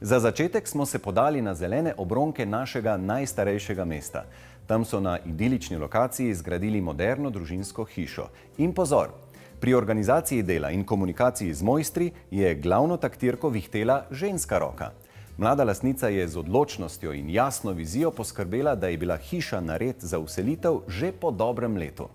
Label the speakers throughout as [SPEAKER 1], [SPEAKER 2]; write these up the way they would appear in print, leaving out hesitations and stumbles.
[SPEAKER 1] Za začetek smo se podali na zelene obronke našega najstarejšega mesta. Tam so na idilični lokaciji zgradili moderno družinsko hišo. In pozor, pri organizaciji dela in komunikaciji z mojstri je glavno taktirko vihtela ženska roka. Mlada lastnica je z odločnostjo in jasno vizijo poskrbela, da je bila hiša nared za vselitev že po dobrem letu.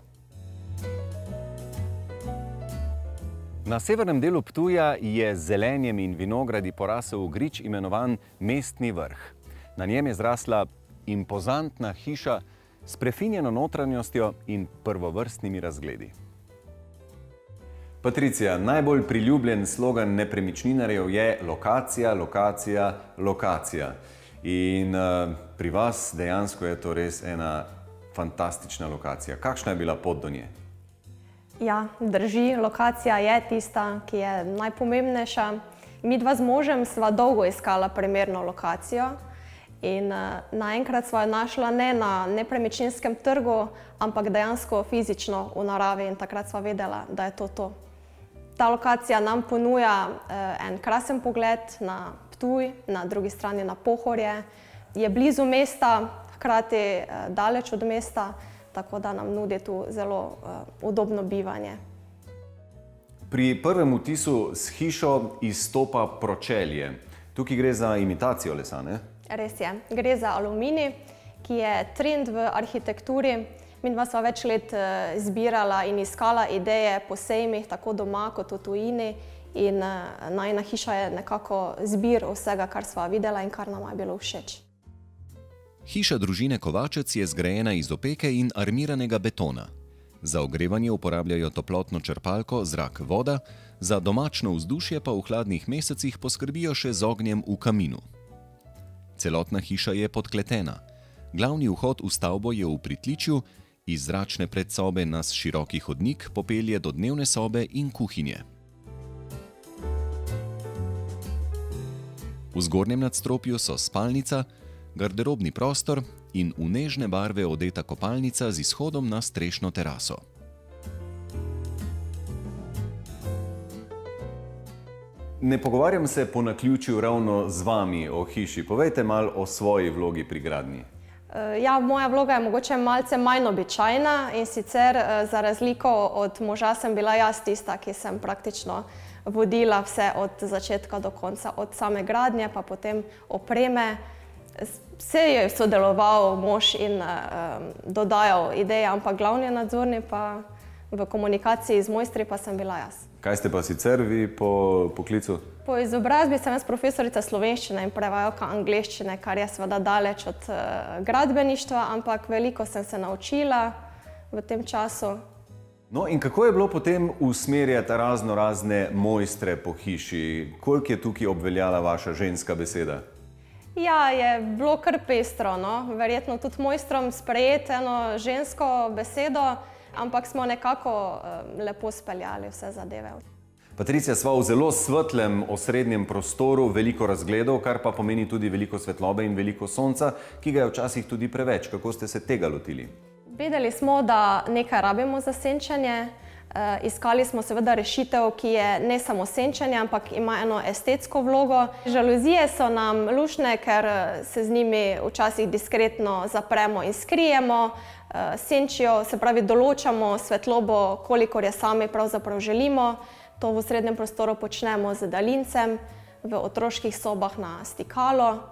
[SPEAKER 1] Na severnem delu Ptuja je z zelenjem in vinogradi porasel grič imenovan Mestni vrh. Na njem je zrasla impozantna hiša s prefinjeno notranjostjo in prvovrstnimi razgledi. Patricija, najbolj priljubljen slogan nepremičninarjev je lokacija, lokacija, lokacija. In pri vas dejansko je to res ena fantastična lokacija. Kakšna je bila pot do nje?
[SPEAKER 2] Ja, drži, lokacija je tista, ki je najpomembnejša. Midva z možem sva dolgo iskala primerno lokacijo in naenkrat sva jo našla ne na nepremičninskem trgu, ampak dejansko fizično v naravi in takrat sva vedela, da je to. Ta lokacija nam ponuja en krasen pogled na Ptuj, na drugi strani na Pohorje. Je blizu mesta, hkrati daleč od mesta, tako da nam nudi tu zelo udobno bivanje.
[SPEAKER 1] Pri prvem vtisu s hišo izstopa pročelje. Tukaj gre za imitacijo lesa, ne?
[SPEAKER 2] Res je. Gre za aluminij, ki je trend v arhitekturi. Midva sva več let zbirala in iskala ideje po sejmih, tako doma kot v tujini. In najina hiša je nekako zbir vsega, kar sva videla in kar nam je bilo všeč.
[SPEAKER 3] Hiša družine Kovačec je zgrajena iz opeke in armiranega betona. Za ogrevanje uporabljajo toplotno črpalko zrak-voda, za domačno vzdušje pa v hladnih mesecih poskrbijo še z ognjem v kaminu. Celotna hiša je podkletena. Glavni vhod v stavbo je v pritličju, iz zračne predsobe nas široki hodnik popelje do dnevne sobe in kuhinje. V zgornjem nadstropju so spalnica, garderobni prostor in v nežne barve odeta kopalnica z izhodom na strešno teraso.
[SPEAKER 1] Ne pogovarjam se po naključju ravno z vami o hiši. Povejte malo o svoji vlogi pri gradnji.
[SPEAKER 2] Ja, moja vloga je mogoče malce manj običajna in sicer za razliko od moža sem bila jaz tista, ki sem praktično vodila vse od začetka do konca, od same gradnje pa potem opreme. Vse je sodeloval mož in dodajal ideje, ampak glavni nadzorni pa v komunikaciji z mojstri pa sem bila jaz.
[SPEAKER 1] Kaj ste pa sicer vi po poklicu?
[SPEAKER 2] Po izobrazbi sem jaz profesorica slovenščine in prevajalka angleščine, kar je seveda daleč od gradbeništva, ampak veliko sem se naučila v tem času.
[SPEAKER 1] No in kako je bilo potem usmerjati razne mojstre po hiši? Koliko je tukaj obveljala vaša ženska beseda?
[SPEAKER 2] Ja, je bilo kar pestro, no. Verjetno tudi mojstrom sprejeti eno žensko besedo, ampak smo nekako lepo speljali vse zadeve.
[SPEAKER 1] Patricija, sva v zelo svetlem osrednjem prostoru, veliko razgledov, kar pa pomeni tudi veliko svetlobe in veliko sonca, ki ga je včasih tudi preveč. Kako ste se tega lotili?
[SPEAKER 2] Vedeli smo, da nekaj rabimo za senčanje. Iskali smo seveda rešitev, ki je ne samo senčanje, ampak ima eno estetsko vlogo. Žaluzije so nam luštne, ker se z njimi včasih diskretno zapremo in skrijemo. Senčijo, se pravi, določamo svetlobo, kolikor je sami pravzaprav želimo. To v srednjem prostoru počnemo z daljincem, v otroških sobah na stikalo.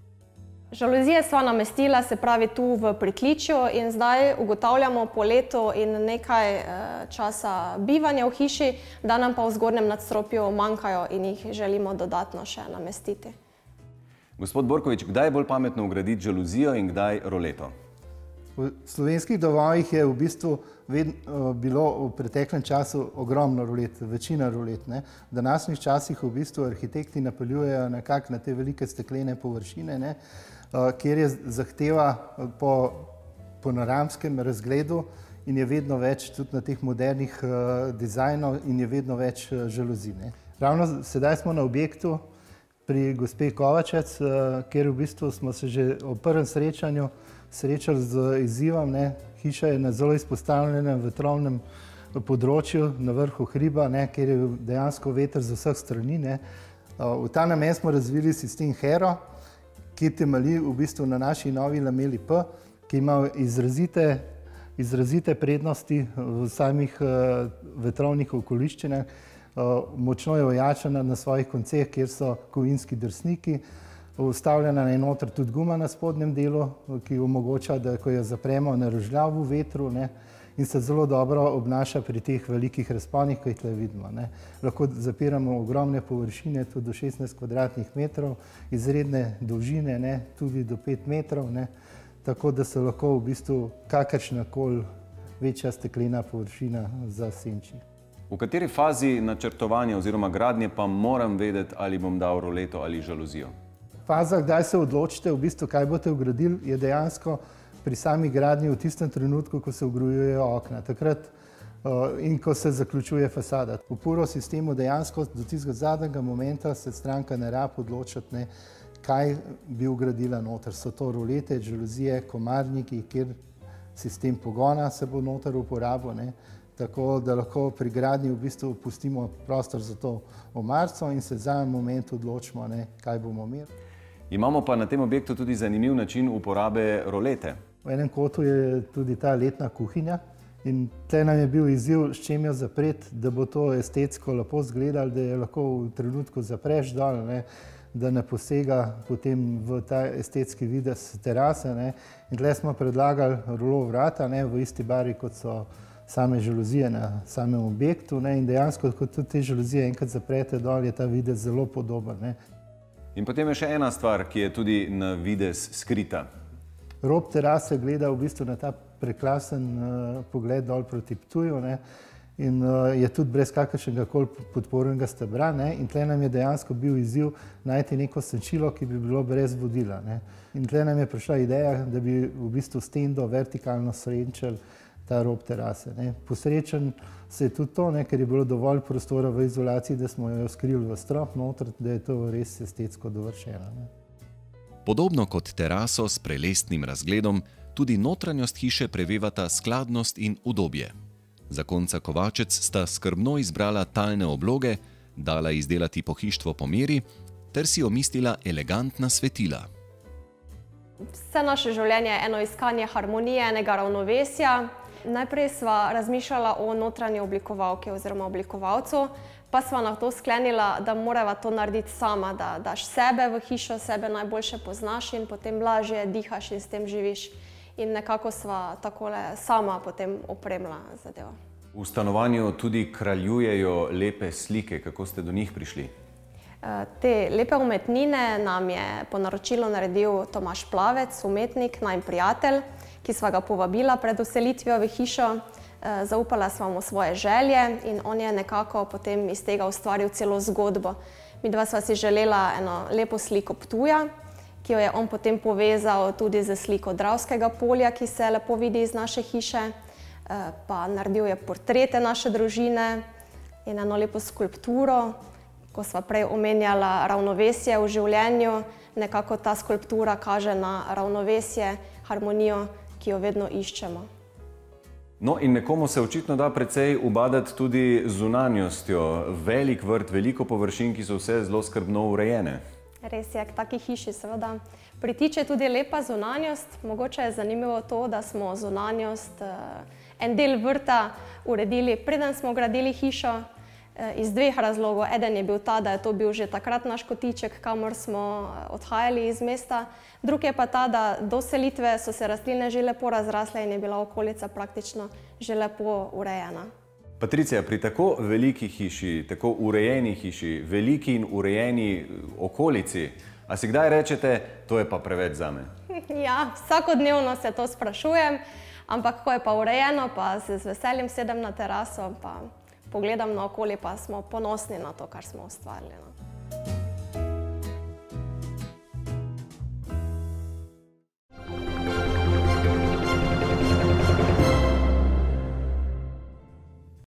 [SPEAKER 2] Žaluzije sva namestila, se pravi, tu v pritličju in zdaj ugotavljamo po letu in nekaj časa bivanja v hiši, da nam pa v zgornjem nadstropju manjkajo in jih želimo dodatno še namestiti.
[SPEAKER 1] Gospod Borkovič, kdaj je bolj pametno vgraditi žaluzijo in kdaj roleto?
[SPEAKER 4] V slovenskih domovih je v bistvu bilo v preteklem času ogromno rolet, večina rolet. V današnjih časih v bistvu arhitekti napeljujejo nekako na te velike steklene površine, kjer je zahteva po naramskem razgledu in je vedno več tudi na teh modernih dizajnov in je vedno več žaluzij. Ravno sedaj smo na objektu pri gospe Kovačec, kjer v bistvu smo se že ob prvem srečanju srečali z izzivom. Hiša je na zelo izpostavljenem vetrovnem področju na vrhu hriba, kjer je dejansko veter z vseh strani. V ta namen smo razvili sistem HERO, ki temelji v bistvu na naši novi lameli P, ki ima izrazite prednosti v samih vetrovnih okoliščinah. Močno je ojačana na svojih konceh, kjer so kovinski drsniki. Vstavljena je noter tudi guma na spodnjem delu, ki omogoča, da ko jo zapremo, ne rožlja v vetru, in se zelo dobro obnaša pri teh velikih razponih, ki jih tukaj vidimo. Lahko zapiramo ogromne površine, tudi do 16 kvadratnih metrov, izredne dolžine, tudi do 5 metrov, tako da se lahko v bistvu kakršnakoli večja steklena površina zasenči.
[SPEAKER 1] V kateri fazi načrtovanja oziroma gradnje pa moram vedeti, ali bom dal roleto ali žaluzijo?
[SPEAKER 4] Faza, kdaj se odločite, v bistvu, kaj boste vgradili, je dejansko pri sami gradnji v tistem trenutku, ko se vgrajujejo okna, takrat in ko se zaključuje fasada. V PURO sistemu dejansko do tistega zadnjega momenta se stranka ne rabi odločiti, kaj bi vgradila noter. So to rolete, žaluzije, komarniki, kjer sistem pogona se bo noter uporabil, tako da lahko pri gradnji v bistvu pustimo prostor za to omarico in se v zadnjem momentu odločimo, kaj bomo imeli.
[SPEAKER 1] Imamo pa na tem objektu tudi zanimiv način uporabe rolete.
[SPEAKER 4] V enem kotu je tudi ta letna kuhinja in tukaj nam je bil izziv, s čim jo zapreti, da bo to estetsko lepo izgledalo, da je lahko v trenutku zapreš dol, da ne posega potem v ta estetski videz terase. In tukaj smo predlagali rolo vrata v isti barvi, kot so same žaluzije na samem objektu. In dejansko, ko tudi te žaluzije enkrat zaprete dol, je ta videz zelo podoben.
[SPEAKER 1] In potem je še ena stvar, ki je tudi na videz skrita.
[SPEAKER 4] Rob terase gleda v bistvu na ta prekrasen pogled dol proti Ptuju in je tudi brez kakršnega koli podpornega stebra. In tukaj nam je dejansko bil izziv najti neko senčilo, ki bi bilo brez vodila. In tukaj nam je prišla ideja, da bi v bistvu s tendo vertikalno srenčili ta rob terase. Posrečen se je tudi to, ker je bilo dovolj prostora v izolaciji, da smo jo skrili v strop noter, da je to res estetsko dovršeno.
[SPEAKER 3] Podobno kot teraso s prelestnim razgledom, tudi notranjost hiše prevevata skladnost in udobje. Zakonca Kovačec sta skrbno izbrala talne obloge, dala izdelati pohištvo po meri ter si omislila elegantna svetila.
[SPEAKER 2] Vse naše življenje je eno iskanje harmonije, enega ravnovesja. Najprej sva razmišljala o notranji oblikovalki oziroma oblikovalcu, pa sva na to sklenila, da morava to narediti sama, da daš sebe v hišo, sebe najboljše poznaš in potem lažje dihaš in s tem živiš. In nekako sva takole sama potem opremila zadevo.
[SPEAKER 1] V stanovanju tudi kraljujejo lepe slike. Kako ste do njih prišli?
[SPEAKER 2] Te lepe umetnine nam je po naročilu naredil Tomaž Plavec, umetnik, najin prijatelj, ki sva ga povabila pred vselitvijo v hišo. Zaupala sva mu svoje želje in on je nekako potem iz tega ustvaril celo zgodbo. Midva sva si želela eno lepo sliko Ptuja, ki jo je on potem povezal tudi z sliko Dravskega polja, ki se lepo vidi iz naše hiše. Pa naredil je portrete naše družine in eno lepo skulpturo. Ko sva prej omenjala ravnovesje v življenju, nekako ta skulptura kaže na ravnovesje, harmonijo, ki jo vedno iščemo.
[SPEAKER 1] No in nekomu se očitno da precej ubadati tudi zunanjostjo. Velik vrt, veliko površin, ki so vse zelo skrbno urejene.
[SPEAKER 2] Res je, k taki hiši seveda pritiče tudi lepa zunanjost. Mogoče je zanimivo to, da smo zunanjost, en del vrta uredili, preden smo gradili hišo, iz dveh razlogov. Eden je bil ta, da je to bil že takrat naš kotiček, kamor smo odhajali iz mesta. Drug je pa ta, da do selitve so se rastline že lepo razrasle in je bila okolica praktično že lepo urejena.
[SPEAKER 1] Patricija, pri tako veliki hiši, tako urejeni hiši, veliki in urejeni okolici, a si kdaj rečete, to je pa preveč zame?
[SPEAKER 2] Ja, vsakodnevno se to sprašujem, ampak ko je pa urejeno, pa se z veseljem sedem na teraso, pa pogledam na okolje, pa smo ponosni na to, kar smo ustvarili.